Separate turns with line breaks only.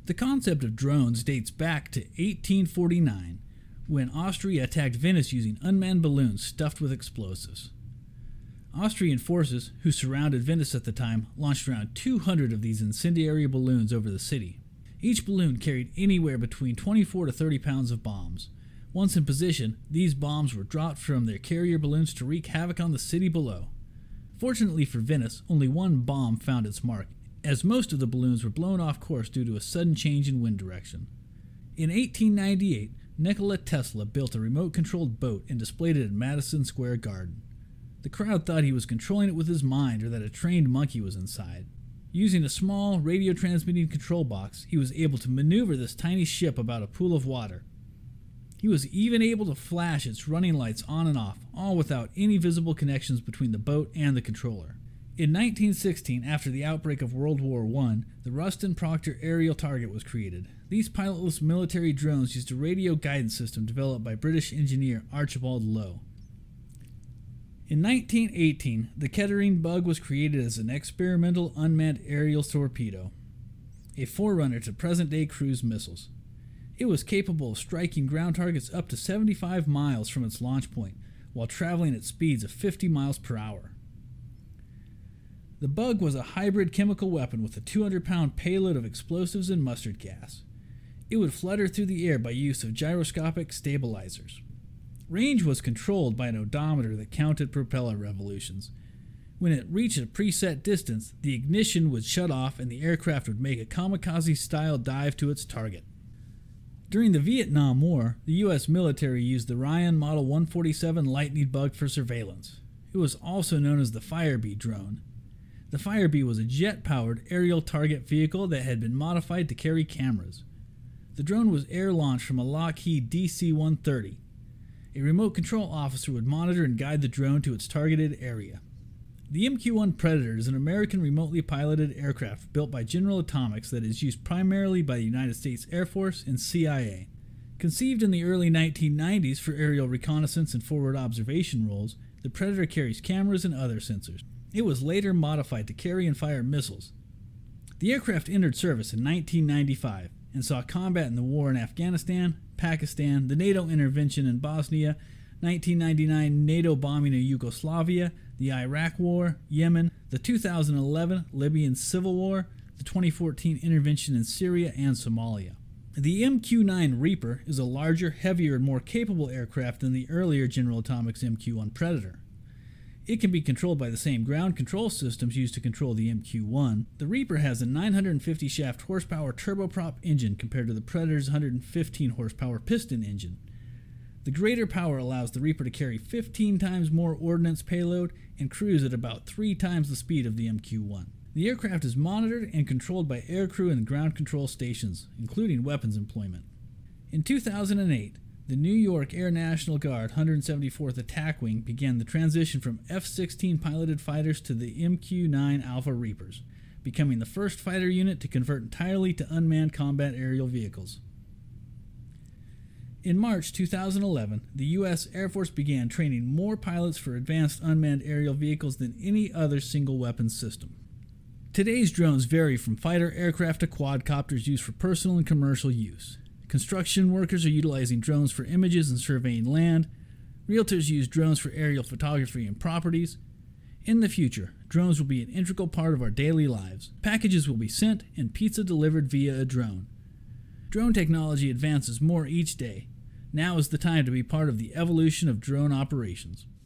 The concept of drones dates back to 1849, when Austria attacked Venice using unmanned balloons stuffed with explosives. Austrian forces, who surrounded Venice at the time, launched around 200 of these incendiary balloons over the city. Each balloon carried anywhere between 24 to 30 pounds of bombs. Once in position, these bombs were dropped from their carrier balloons to wreak havoc on the city below. Fortunately for Venice, only one bomb found its mark, as most of the balloons were blown off course due to a sudden change in wind direction. In 1898, Nikola Tesla built a remote-controlled boat and displayed it in Madison Square Garden. The crowd thought he was controlling it with his mind or that a trained monkey was inside. Using a small radio-transmitting control box, he was able to maneuver this tiny ship about a pool of water. He was even able to flash its running lights on and off, all without any visible connections between the boat and the controller. In 1916, after the outbreak of World War I, the Ruston Proctor aerial target was created. These pilotless military drones used a radio guidance system developed by British engineer Archibald Lowe. In 1918, the Kettering Bug was created as an experimental unmanned aerial torpedo, a forerunner to present-day cruise missiles. It was capable of striking ground targets up to 75 miles from its launch point, while traveling at speeds of 50 miles per hour. The Bug was a hybrid chemical weapon with a 200-pound payload of explosives and mustard gas. It would flutter through the air by use of gyroscopic stabilizers. Range was controlled by an odometer that counted propeller revolutions. When it reached a preset distance, the ignition would shut off and the aircraft would make a kamikaze-style dive to its target. During the Vietnam War, the U.S. military used the Ryan Model 147 Lightning Bug for surveillance. It was also known as the Firebee drone. The Firebee was a jet-powered aerial target vehicle that had been modified to carry cameras. The drone was air-launched from a Lockheed DC-130. A remote control officer would monitor and guide the drone to its targeted area. The MQ-1 Predator is an American remotely piloted aircraft built by General Atomics that is used primarily by the United States Air Force and CIA. Conceived in the early 1990s for aerial reconnaissance and forward observation roles, the Predator carries cameras and other sensors. It was later modified to carry and fire missiles. The aircraft entered service in 1995 and saw combat in the war in Afghanistan, Pakistan, the NATO intervention in Bosnia, 1999 NATO bombing of Yugoslavia, the Iraq War, Yemen, the 2011 Libyan Civil War, the 2014 intervention in Syria and Somalia. The MQ-9 Reaper is a larger, heavier, and more capable aircraft than the earlier General Atomics MQ-1 Predator. It can be controlled by the same ground control systems used to control the MQ-1. The Reaper has a 950 shaft horsepower turboprop engine compared to the Predator's 115 horsepower piston engine. The greater power allows the Reaper to carry 15 times more ordnance payload and cruise at about 3 times the speed of the MQ-1. The aircraft is monitored and controlled by aircrew and ground control stations, including weapons employment. In 2008, the New York Air National Guard 174th Attack Wing began the transition from F-16 piloted fighters to the MQ-9 Alpha Reapers, becoming the first fighter unit to convert entirely to unmanned combat aerial vehicles. In March 2011, the U.S. Air Force began training more pilots for advanced unmanned aerial vehicles than any other single-weapon system. Today's drones vary from fighter aircraft to quadcopters used for personal and commercial use. Construction workers are utilizing drones for images and surveying land. Realtors use drones for aerial photography and properties. In the future, drones will be an integral part of our daily lives. Packages will be sent and pizza delivered via a drone. Drone technology advances more each day. Now is the time to be part of the evolution of drone operations.